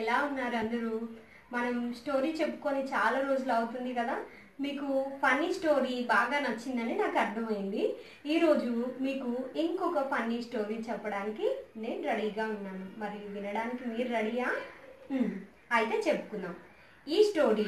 ఎలా ఉన్నారు అందరూ? మనం స్టోరీ చెప్పుకొని చాలా రోజులు అవుతుంది కదా. మీకు ఫన్నీ స్టోరీ బాగా నచ్చిందని నాకు అర్థమైంది. ఈరోజు మీకు ఇంకొక ఫన్నీ స్టోరీ చెప్పడానికి నేను రెడీగా ఉన్నాను. మరి వినడానికి మీరు రెడీయా? అయితే చెప్పుకుందాం. ఈ స్టోరీ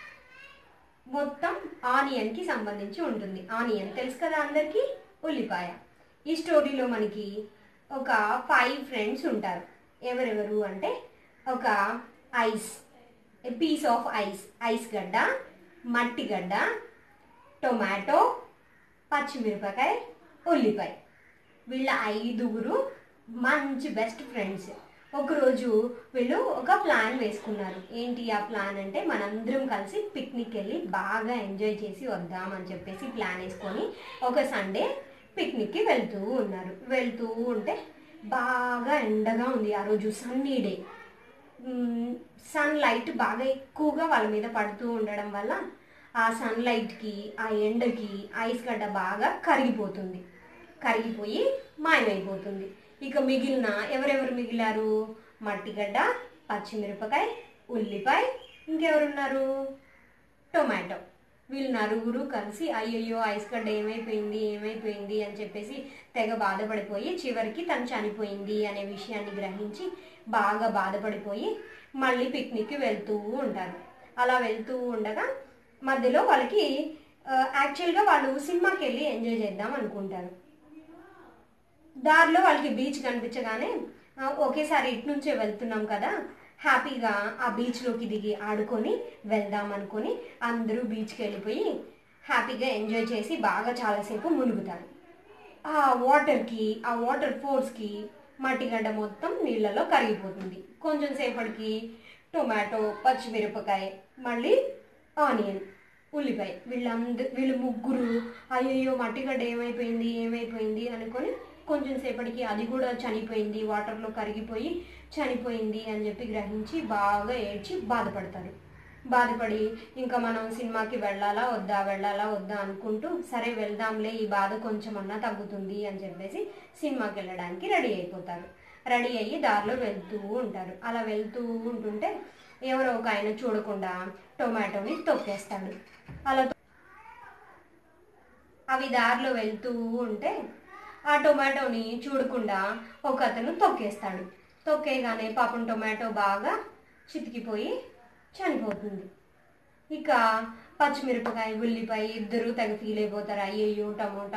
మొత్తం ఆనియన్కి సంబంధించి ఉంటుంది. ఆనియన్ తెలుసు కదా అందరికీ, ఉల్లిపాయ. ఈ స్టోరీలో మనకి ఒక 5 ఫ్రెండ్స్ ఉంటారు. ఎవరెవరు అంటే, ఒక ఐస్, పీస్ ఆఫ్ ఐస్ గడ్డ, మట్టి గడ్డ, టొమాటో, పచ్చిమిరపకాయ, ఉల్లిపాయ. వీళ్ళ 5గురు మంచి బెస్ట్ ఫ్రెండ్స్. ఒకరోజు వీళ్ళు ఒక ప్లాన్ వేసుకున్నారు. ఏంటి ఆ ప్లాన్ అంటే, మనందరం కలిసి పిక్నిక్ వెళ్ళి బాగా ఎంజాయ్ చేసి వద్దామని చెప్పేసి ప్లాన్ వేసుకొని ఒక సండే పిక్నిక్కి వెళ్తూ ఉంటే బాగా ఎండగా ఉంది. ఆ రోజు సన్నీ డే. సన్ లైట్ బాగా ఎక్కువగా వాళ్ళ మీద పడుతూ ఉండడం వల్ల ఆ సన్లైట్కి, ఆ ఎండకి ఐస్ గడ్డ బాగా కరిగిపోయి మాయమైపోతుంది. ఇక ఎవరెవరు మిగిలారు? మట్టిగడ్డ, పచ్చిమిరపకాయ, ఉల్లిపాయ, ఇంకెవరున్నారు? టొమాటో. వీళ్ళు 4 కలిసి అయ్యయ్యో ఐస్ గడ్డ ఏమైపోయింది అని చెప్పేసి తెగ బాధపడిపోయి, చివరికి తను చనిపోయింది అనే విషయాన్ని గ్రహించి బాగా బాధపడిపోయి మళ్ళీ పిక్నిక్కి వెళ్తూ ఉంటారు. అలా వెళ్తూ ఉండగా మధ్యలో వాళ్ళకి యాక్చువల్గా వాళ్ళు సినిమాకి వెళ్ళి ఎంజాయ్ చేద్దాం అనుకుంటారు. దారిలో వాళ్ళకి బీచ్ కనిపించగానే ఒకేసారి ఇటు నుంచే వెళ్తున్నాం కదా, హ్యాపీగా ఆ బీచ్లోకి దిగి ఆడుకొని వెళ్దాం అనుకొని అందరూ బీచ్కి వెళ్ళిపోయి హ్యాపీగా ఎంజాయ్ చేసి బాగా చాలాసేపు మునుగుతారు. ఆ వాటర్ ఫోర్స్కి మట్టిగడ్డ మొత్తం నీళ్ళలో కరిగిపోతుంది. కొంచెం సేపటికి టొమాటో, పచ్చిమిరపకాయ, మళ్ళీ ఆనియన్, ఉల్లిపాయ, వీళ్ళు 3 అయ్యయ్యో మట్టిగడ్డ ఏమైపోయింది అనుకొని కొంచెం సేపటికి అది కూడా చనిపోయింది, వాటర్లో కరిగిపోయి చనిపోయింది అని చెప్పి గ్రహించి బాగా ఏడ్చి బాధపడి ఇంకా మనం సినిమాకి వెళ్ళాలా వద్దా అనుకుంటూ, సరే వెళ్దాంలే, ఈ బాధ కొంచెమన్నా తగ్గుతుంది అని చెప్పేసి సినిమాకి వెళ్ళడానికి రెడీ అయ్యి దారిలో వెళ్తూ ఉంటారు. అలా వెళ్తూ ఉంటుంటే ఎవరో ఒక ఆయన చూడకుండా టొమాటోని తొక్కేస్తాడు. అవి దారిలో వెళ్తూ ఉంటే ఆ టొమాటోని చూడకుండా ఒక అతను తొక్కేయగానే పాపం టొమాటో బాగా చితికిపోయి చనిపోతుంది. ఇక పచ్చిమిరపకాయ, ఉల్లిపాయ ఇద్దరు తెగ ఫీల్ అయిపోతారు. అయ్యయ్యో టమోటా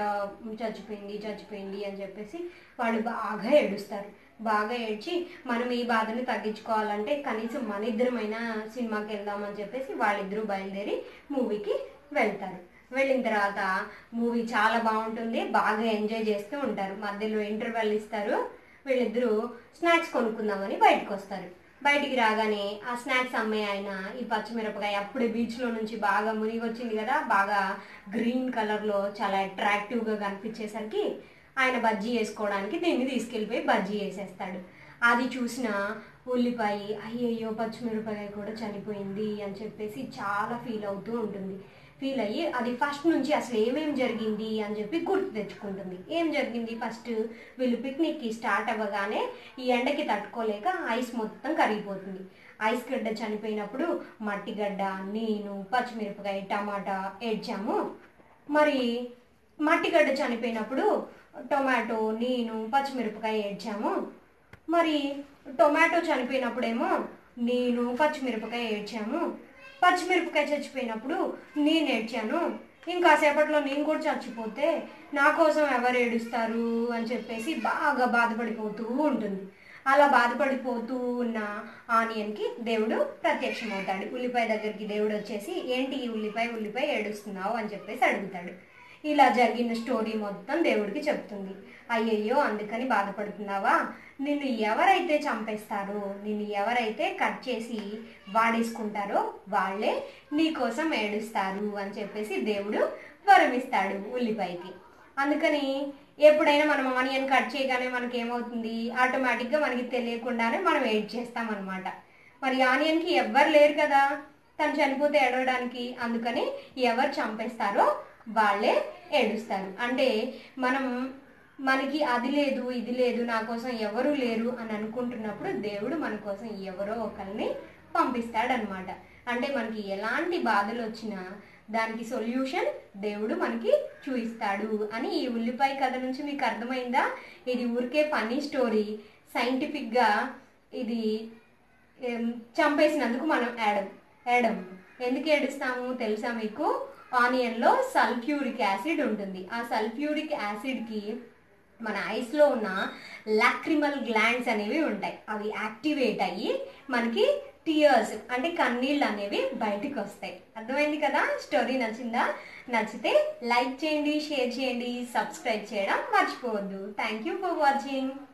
చచ్చిపోయింది అని చెప్పేసి వాళ్ళు బాగా ఏడుస్తారు. బాగా ఏడ్చి మనం ఈ బాధని తగ్గించుకోవాలంటే కనీసం మన ఇద్దరమైనా సినిమాకి వెళ్దామని చెప్పేసి వాళ్ళిద్దరూ బయలుదేరి మూవీకి వెళ్తారు. వెళ్ళిన తర్వాత మూవీ చాలా బాగుంటుంది, బాగా ఎంజాయ్ చేస్తూ ఉంటారు. మధ్యలో ఇంటర్వెల్ ఇస్తారు. వీళ్ళిద్దరూ స్నాక్స్ కొనుక్కుందామని బయటకు వస్తారు. బయటికి రాగానే ఆ స్నాక్స్ అమ్మే ఆయన ఈ పచ్చిమిరపకాయ అప్పుడే బీచ్లో నుంచి బాగా మునిగి వచ్చింది కదా, బాగా గ్రీన్ కలర్లో చాలా అట్రాక్టివ్గా కనిపించేసరికి ఆయన బజ్జీ వేసుకోవడానికి దీన్ని తీసుకెళ్ళిపోయి బజ్జీ వేసేస్తాడు. అది చూసిన ఉల్లిపాయ అయ్యయ్యో పచ్చిమిరపకాయ కూడా చనిపోయింది అని చెప్పేసి చాలా ఫీల్ అవుతూ ఉంటుంది. ఫీల్ అయ్యి అది ఫస్ట్ నుంచి అసలు ఏమేమి జరిగింది అని చెప్పి గుర్తు తెచ్చుకుంటుంది. ఏం జరిగింది? ఫస్ట్ వీళ్ళు పిక్నిక్కి స్టార్ట్ అవ్వగానే ఈ ఎండకి తట్టుకోలేక ఐస్ మొత్తం కరిగిపోతుంది. ఐస్ గడ్డ చనిపోయినప్పుడు మట్టిగడ్డ, నేను, పచ్చిమిరపకాయ, టమాటా ఏడ్చాము. మరి మట్టిగడ్డ చనిపోయినప్పుడు టొమాటో, నేను, పచ్చిమిరపకాయ ఏడ్చాము. మరి టొమాటో చనిపోయినప్పుడేమో నేను, పచ్చిమిరపకాయ ఏడ్చాము. పచ్చిమిరపకాయ చచ్చిపోయినప్పుడు నేను ఏడ్చాను. ఇంకాసేపట్లో నేను కూడా చచ్చిపోతే నా కోసం ఎవరు ఏడుస్తారు అని చెప్పేసి బాగా బాధపడిపోతూ ఉంటుంది. అలా బాధపడిపోతూ ఉన్న ఆనియన్కి దేవుడు ప్రత్యక్షమవుతాడు. ఉల్లిపాయ దగ్గరికి దేవుడు వచ్చేసి, ఏంటి ఈ ఉల్లిపాయ ఏడుస్తున్నావు అని చెప్పేసి అడుగుతాడు. ఇలా జరిగిన స్టోరీ మొత్తం దేవుడికి చెప్తుంది. అయ్యయ్యో అందుకని బాధపడుతున్నావా? నిన్ను ఎవరైతే చంపేస్తారో, నిన్ను ఎవరైతే కట్ చేసి వాడేసుకుంటారో వాళ్ళే నీకోసం ఏడుస్తారు అని చెప్పేసి దేవుడు వరమిస్తాడు ఉల్లిపాయకి. అందుకని ఎప్పుడైనా మనం ఆనియన్ కట్ చేయగానే మనకి ఏమవుతుంది? ఆటోమేటిక్గా మనకి తెలియకుండానే మనం ఏడ్ చేస్తామన్నమాట. మరి ఆనియన్కి ఎవ్వరు లేరు కదా తను చనిపోతే ఏడవడానికి, అందుకని ఎవరు చంపేస్తారో వాళ్ళే ఏడుస్తారు. అంటే మనం మనకి అది లేదు ఇది లేదు నా కోసం ఎవరు లేరు అని అనుకుంటున్నప్పుడు దేవుడు మన కోసం ఎవరో ఒకరిని పంపిస్తాడనమాట. అంటే మనకి ఎలాంటి బాధలు వచ్చినా దానికి సొల్యూషన్ దేవుడు మనకి చూపిస్తాడు అని ఈ ఉల్లిపాయ కథ నుంచి మీకు అర్థమైందా? ఇది ఊరికే ఫన్నీ స్టోరీ. సైంటిఫిక్గా ఇది చంపేసినందుకు మనం ఏడం ఎందుకు ఏడుస్తాము తెలుసా మీకు? ఆనియన్లో సల్ఫ్యూరిక్ యాసిడ్ ఉంటుంది. ఆ సల్ఫ్యూరిక్ యాసిడ్కి మన ఐస్లో ఉన్న లాక్రిమల్ గ్లాండ్స్ అనేవి ఉంటాయి. అవి యాక్టివేట్ అయ్యి మనకి టీయర్స్ అంటే కన్నీళ్ళు అనేవి బయటికి వస్తాయి. అర్థమైంది కదా? స్టోరీ నచ్చిందా? నచ్చితే లైక్ చేయండి, షేర్ చేయండి, సబ్స్క్రైబ్ చేయడం మర్చిపోవద్దు. Thank you for watching.